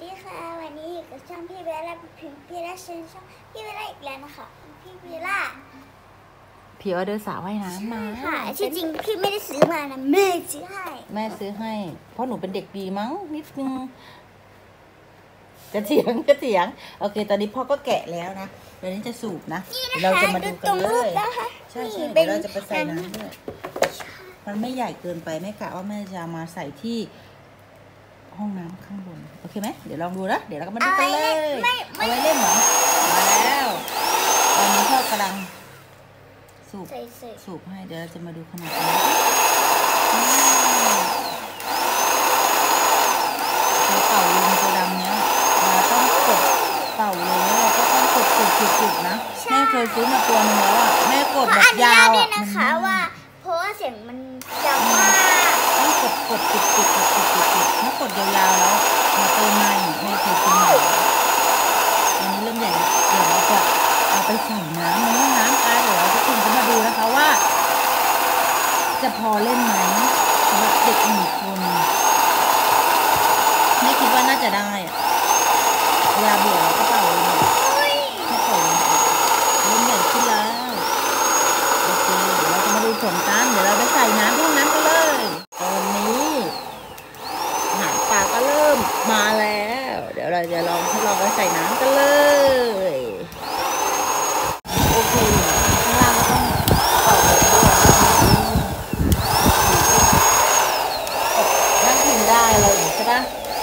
ดีค่ะวันนี้อยู่กับช่องพี่เบลล่าพิมพ์พี่ล่าเชนช่องพี่เบลล่าอีกแล้วนะคะพี่เบลล่าพี่ออเดอร์สระว่ายน้ำมาค่ะที่จริงพี่ไม่ได้ซื้อมานะแม่ซื้อให้เพราะหนูเป็นเด็กดีมั้งนิดนึงกระเถียงโอเคตอนนี้พ่อก็แกะแล้วนะเดี๋ยวนี้จะสูบนะเราจะมาดูกันเลยใช่เดี๋ยวเราจะไปใส่น้ำด้วยมันไม่ใหญ่เกินไปแม่กะว่าแม่จะมาใส่ที่ห้องน้ำข้างบนโอเคไหมเดี๋ยวลองดูนะเดี๋ยวเราก็มาดูกันเลยเอาไว้เล่นเหรอมาแล้วตอนนี้พ่อกำลังสูบให้เดี๋ยวเราจะมาดูขนาดนี้เป่าลมตัวดำเนี้ยเราต้องกดเป่าเลยเราก็ต้องกดจุดนะแม่เคยซื้อมาตัวนึงแล้วอ่ะแม่กดแบบยาวอ่ะนะคะว่าเพราะว่าเสียงมันยาวมากต้องกดจุดถ้ากดยาวๆแล้วมาเติมใหม่แม่เคยซื้อมาอันนี้เริ่มใหญ่แล้วเดี๋ยวเราจะเอาไปใส่น้ำในห้องน้ำกันเดี๋ยวเราทุกคนจะมาดูนะคะว่าจะพอเล่นไหมสำหรับเด็ก1 คนไม่คิดว่าน่าจะได้อะเวลาเบื่อเราก็เป่าเลยให้เป่าเลยเริ่มใหญ่ขึ้นแล้วโอเคเดี๋ยวเราจะมาดูผลกันเดี๋ยวเราไปใส่น้ำที่ห้องน้ำกันเลยตอนนี้อาหารปลาก็เริ่มมาแล้วเดี๋ยวเราจะลองทดลองไปใส่น้ำกันเลยโอเคข้างล่างก็ต้องเป่าเลยด้วยนั่งพิมพ์ได้เลยใช่ปะ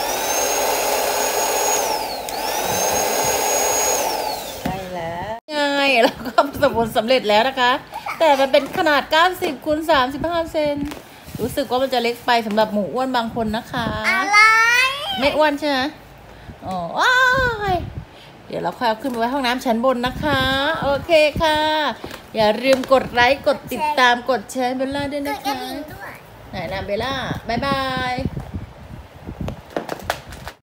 ได้แล้วง่ายแล้วก็ประสบผลสำเร็จแล้วนะคะแต่มันเป็นขนาด90 คูณ 35 เซนรู้สึกว่ามันจะเล็กไปสำหรับหมูอ้วนบางคนนะคะอะไรไม่อ้วนใช่ไหมอ๋อเดี๋ยวเราค่อยเอาขึ้นไปไว้ห้องน้ำชั้นบนนะคะโอเคค่ะอย่าลืมกดไลค์กดติดตามกดแชร์เบลล่าด้วยนะคะไหนนะเบลล่าบ๊ายบาย